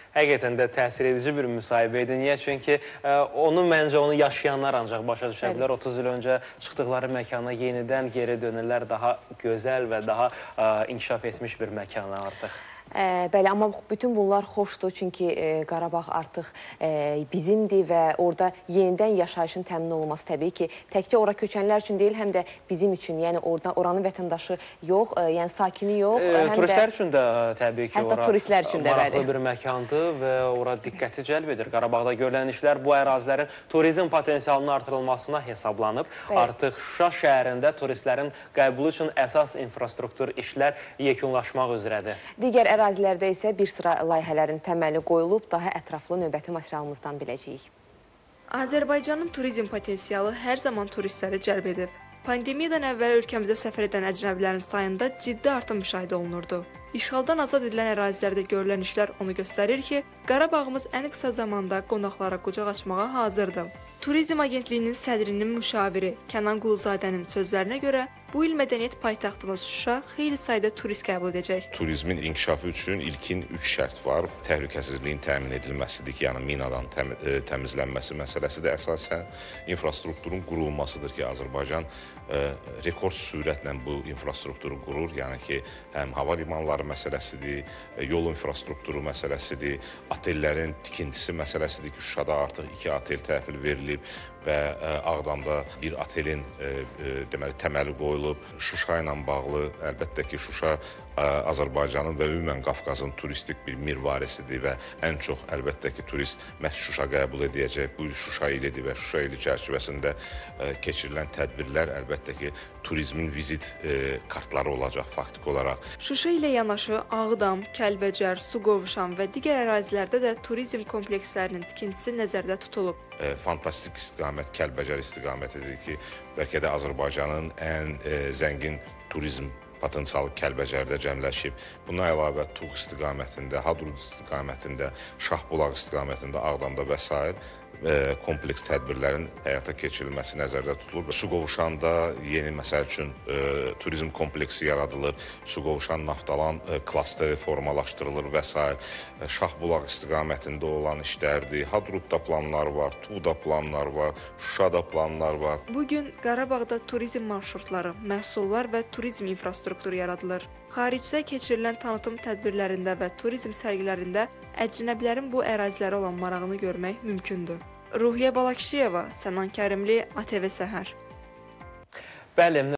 Həqiqətən də təsir edici bir müsahibə idi. Niyə? Çünki məncə onu yaşayanlar ancaq başa düşə bilər. 30 il öncə çıxdıqları məkana yenidən geri dönürlər. Daha gözəl və daha inkişaf etmiş bir məkana artıq. Bəli, amma bütün bunlar xoşdur, çünki Qarabağ artıq bizimdir və orada yenidən yaşayışın təmin olunması təbii ki, təkcə ora köçənlər üçün deyil, həm də bizim üçün, yəni oranın vətəndaşı yox, yəni sakini yox. Turistlər üçün də təbii ki, ora maraqlı bir məkandır və ora diqqəti cəlb edir. Qarabağda görülən işlər bu ərazilərin turizm potensialının artırılmasına hesablanıb. Artıq Şuşa şəhərində turistlərin qəbulu üçün əsas infrastruktur işlər yekunlaşmaq üzrədir. Digər ərazilərdə isə bir sıra layihələrin təməli qoyulub, daha ətraflı növbəti materialımızdan biləcəyik. Azərbaycanın turizm potensialı hər zaman turistləri cəlb edib. Pandemiyadan əvvəl ölkəmizə səfər edən əcnəbilərin sayında ciddi artım müşahidə olunurdu. İşğaldan azad edilən ərazilərdə görülən işlər onu göstərir ki, Qarabağımız ən qısa zamanda qonaqlara qucaq açmağa hazırdır. Turizm Agentliyinin sədrinin müşaviri Kənan Quluzadənin sözlərinə görə, bu il mədəniyyət paytaxtımız Şuşa xeyli sayda turist qəbul edəcək. Turizmin inkişafı üçün ilkin 3 şərt var. Təhlükəsizliyin təmin edilməsidir ki, yəni minadan təmizlənməsi məsələsidir. Əsasən infrastrukturun qurulmasıdır ki, Azərbaycan rekord sürətlə bu infrastrukturu qurur. Yəni ki, həm hava limanları məsələsidir, yol infrastrukturu məsələsidir, otellərin tikintisi məsələsidir ki, Şuşada artıq 2 otel təhvil verilib və Ağdamda bir otelin təməli qoyulub. Şuşa ilə bağlı əlbəttə ki, Şuşa Azərbaycanın və ümumən Qafqazın turistik bir mirvarisidir və ən çox əlbəttə ki, turist məhz Şuşa qəbul edəcək. Bu Şuşa ilidir və Şuşa ili çərçivəsində keçirilən tədbirlər əlbəttə ki, turizmin vizit kartları olacaq faktiki olaraq. Şuşa ilə yanaşı Ağdam, Kəlbəcər, Suqovuşan və digər ərazilərdə də turizm komplekslərinin tikintisi nəzərdə tutulub. Fantastik istiqamət Kəlbəcər istiqamətidir ki, bəlkə də Azərbaycanın ən zəngin turizm potensialı Kəlbəcərdə cəmləşib. Buna əlavə Tuğ istiqamətində, Hadrut istiqamətində, Şahbulaq istiqamətində, Ağdamda və s. kompleks tədbirlərin həyata keçirilməsi nəzərdə tutulur. Suqovuşanda yeni məsəl üçün turizm kompleksi yaradılır, Suqovuşan Naftalan klasteri formalaşdırılır və s. Şahbulaq istiqamətində olan işlərdir, Hadrutda planlar var, Tuğda planlar var, Şuşada planlar var. Bugün Qarabağda turizm marşrutları, məhsullar və turizm infrastrukturu yaradılır. Xaricdə keçirilən tanıtım tədbirlərində və turizm sərgilərində əcnəbilərin bu ərazilərə olan marağını görmək mümkündür. Ruhiyyə Balakişiyeva, Sənan Kərimli, ATV Səhər. Bəli.